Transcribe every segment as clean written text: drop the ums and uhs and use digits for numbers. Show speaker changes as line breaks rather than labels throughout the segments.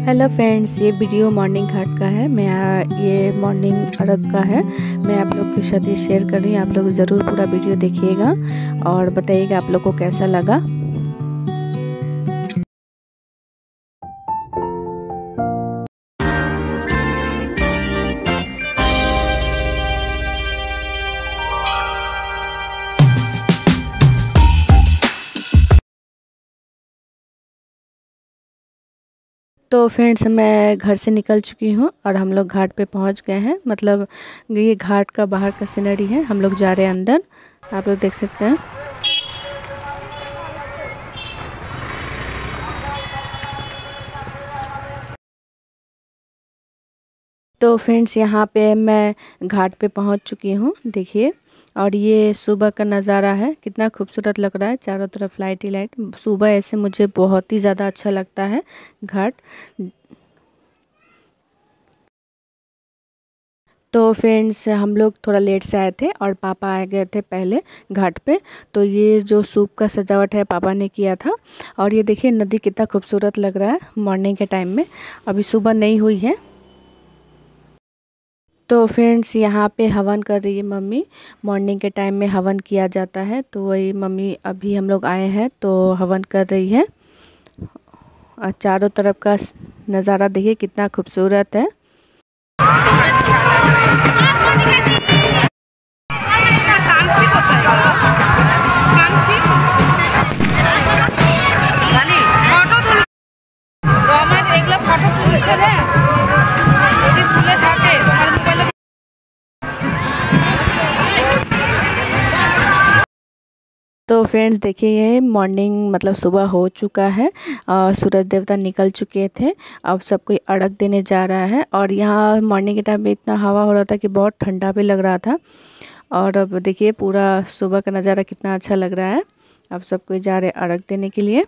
Hello friends, ये video morning घाट का है। ये मॉर्निंग अर्घ का है। मैं आप लोग के साथ ये शेयर कर रही हूँ। आप लोग ज़रूर पूरा वीडियो देखिएगा और बताइएगा आप लोग को कैसा लगा। तो फ्रेंड्स, मैं घर से निकल चुकी हूँ और हम लोग घाट पे पहुँच गए हैं। मतलब ये घाट का बाहर का सीनरी है। हम लोग जा रहे हैं अंदर, आप लोग देख सकते हैं। तो फ्रेंड्स, यहाँ पे मैं घाट पे पहुँच चुकी हूँ, देखिए। और ये सुबह का नज़ारा है, कितना खूबसूरत लग रहा है। चारों तरफ लाइट ही लाइट। सुबह ऐसे मुझे बहुत ही ज़्यादा अच्छा लगता है घाट। तो फ्रेंड्स, हम लोग थोड़ा लेट से आए थे और पापा आ गए थे पहले घाट पे। तो ये जो सूप का सजावट है पापा ने किया था। और ये देखिए नदी कितना खूबसूरत लग रहा है मॉर्निंग के टाइम में। अभी सुबह नहीं हुई है। तो फ्रेंड्स, यहाँ पे हवन कर रही है मम्मी। मॉर्निंग के टाइम में हवन किया जाता है, तो वही मम्मी, अभी हम लोग आए हैं तो हवन कर रही है। और चारों तरफ का नज़ारा देखिए कितना खूबसूरत है। तो फ्रेंड्स देखिए, ये मॉर्निंग मतलब सुबह हो चुका है। सूरज देवता निकल चुके थे। अब सब कोई अर्घ देने जा रहा है। और यहाँ मॉर्निंग के टाइम में इतना हवा हो रहा था कि बहुत ठंडा भी लग रहा था। और अब देखिए पूरा सुबह का नज़ारा कितना अच्छा लग रहा है। अब सब कोई जा रहे हैं अर्घ देने के लिए।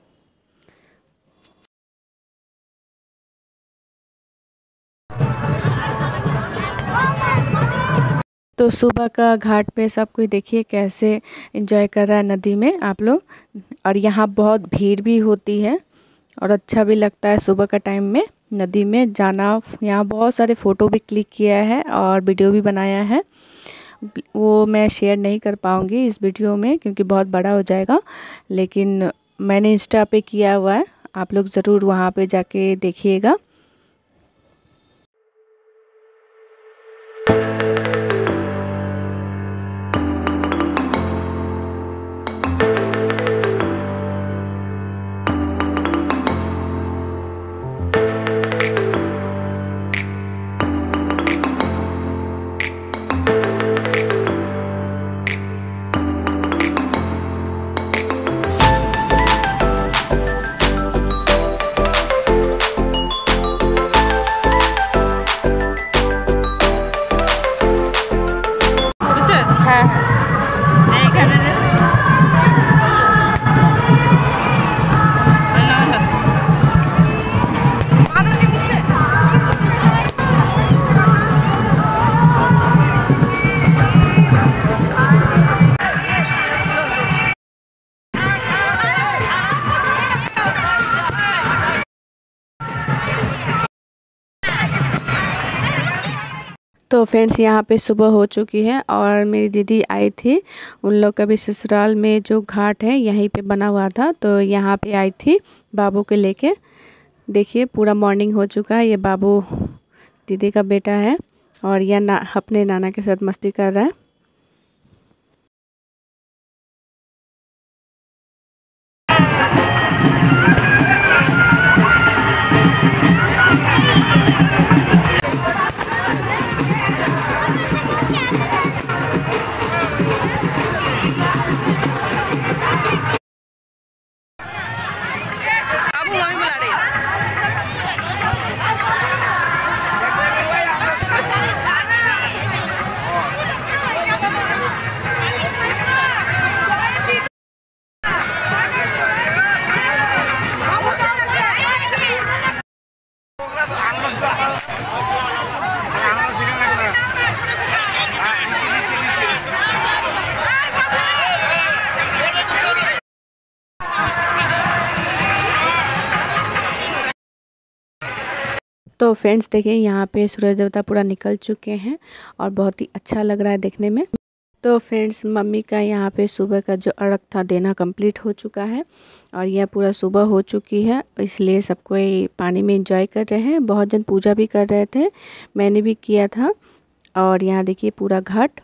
तो सुबह का घाट पे सब कोई देखिए कैसे एंजॉय कर रहा है नदी में आप लोग। और यहाँ बहुत भीड़ भी होती है और अच्छा भी लगता है सुबह का टाइम में नदी में जाना। यहाँ बहुत सारे फ़ोटो भी क्लिक किया है और वीडियो भी बनाया है। वो मैं शेयर नहीं कर पाऊँगी इस वीडियो में क्योंकि बहुत बड़ा हो जाएगा, लेकिन मैंने इंस्टा पे किया हुआ है। आप लोग ज़रूर वहाँ पे जाके देखिएगा। तो फ्रेंड्स, यहाँ पे सुबह हो चुकी है और मेरी दीदी आई थी। उन लोग का भी ससुराल में जो घाट है यहीं पे बना हुआ था, तो यहाँ पे आई थी बाबू के लेके। देखिए पूरा मॉर्निंग हो चुका है। ये बाबू दीदी का बेटा है और यह अपने नाना के साथ मस्ती कर रहा है। तो फ्रेंड्स देखिए यहाँ पे सूरज देवता पूरा निकल चुके हैं और बहुत ही अच्छा लग रहा है देखने में। तो फ्रेंड्स मम्मी का यहाँ पे सुबह का जो अर्घ था देना कंप्लीट हो चुका है और यह पूरा सुबह हो चुकी है, इसलिए सब कोई पानी में एंजॉय कर रहे हैं। बहुत जन पूजा भी कर रहे थे, मैंने भी किया था। और यहाँ देखिए पूरा घाट।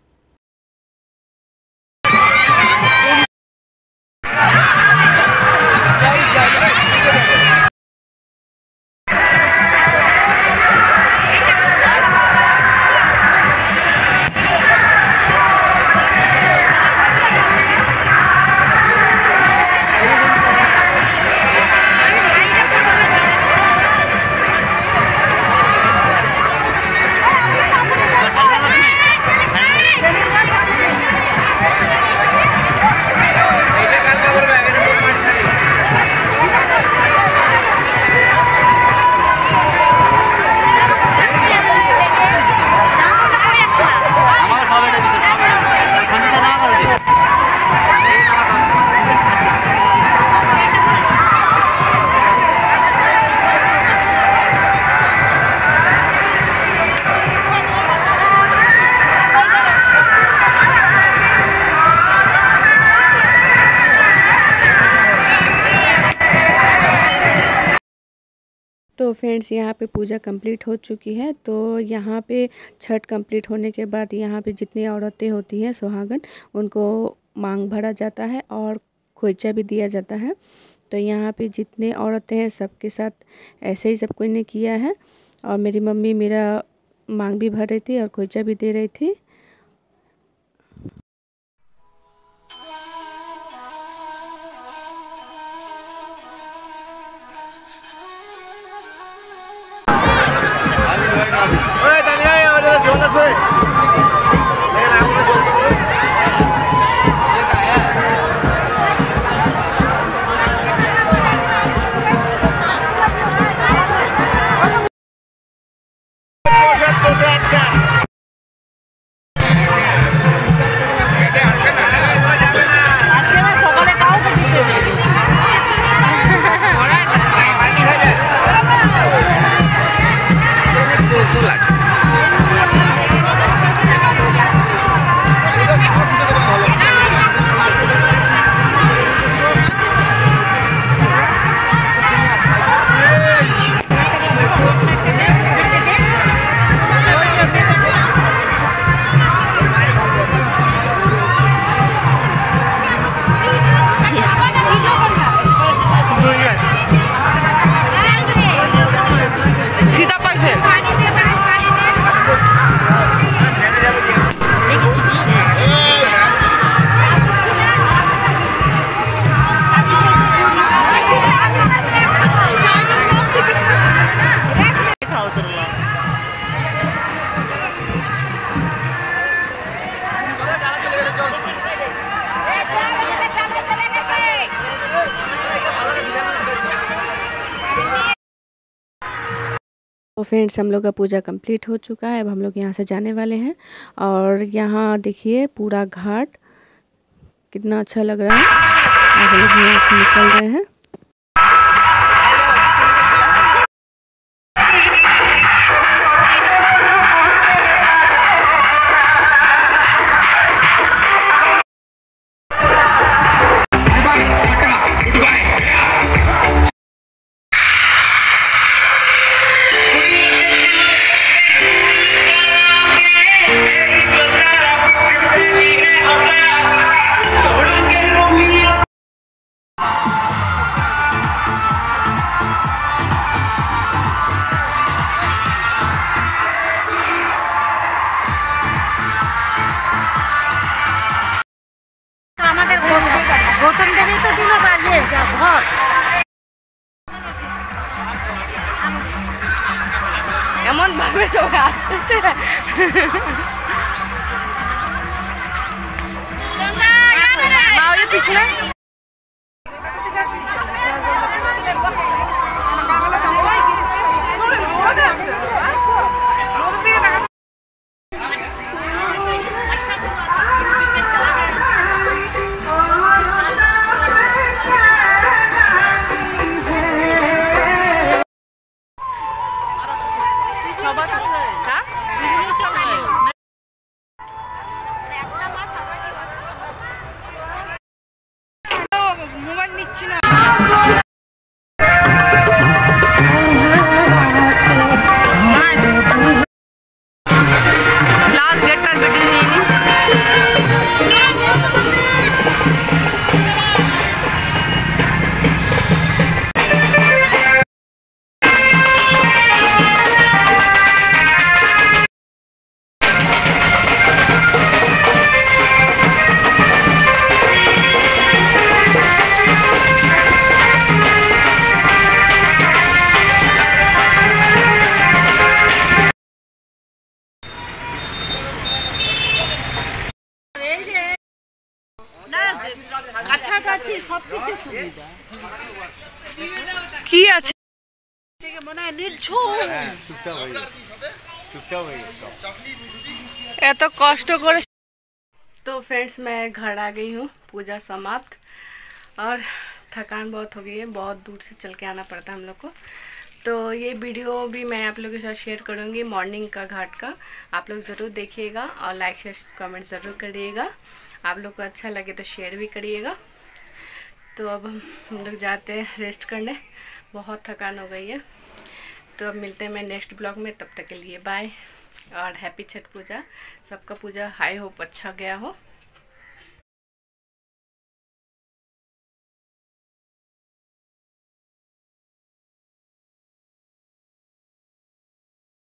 तो फ्रेंड्स यहाँ पे पूजा कंप्लीट हो चुकी है। तो यहाँ पे छठ कंप्लीट होने के बाद यहाँ पे जितनी औरतें होती हैं सुहागन, उनको मांग भरा जाता है और खोइचा भी दिया जाता है। तो यहाँ पे जितने औरतें हैं सबके साथ ऐसे ही सब कोई ने किया है। और मेरी मम्मी मेरा मांग भी भर रही थी और खोइचा भी दे रही थी। तो फ्रेंड्स हम लोग का पूजा कंप्लीट हो चुका है। अब हम लोग यहाँ से जाने वाले हैं। और यहाँ देखिए पूरा घाट कितना अच्छा लग रहा है। हम लोग यहाँ से निकल रहे हैं। এমন ভাবে চোখে আসছে পিছনে মোবাইল নিচ্ছি না। লাস্ট ডেটটার ভিডিও নিয়ে নি। কাছাকাছি সবকিছু সুবিধা কি আছে মনে হয় এত কষ্ট করে। तो फ्रेंड्स मैं घर आ गई हूँ, पूजा समाप्त और थकान बहुत हो गई है, बहुत दूर से चल के आना पड़ता है हम लोग को। तो ये वीडियो भी मैं आप लोगों के साथ शेयर करूँगी मॉर्निंग का घाट का, आप लोग ज़रूर देखिएगा और लाइक शेयर कमेंट ज़रूर करिएगा। आप लोग को अच्छा लगे तो शेयर भी करिएगा। तो अब हम लोग जाते हैं रेस्ट करने, बहुत थकान हो गई है। तो अब मिलते हैं मैं नेक्स्ट ब्लॉग में, तब तक के लिए बाय और हैप्पी छठ पूजा। सबका पूजा हाई होप अच्छा गया हो।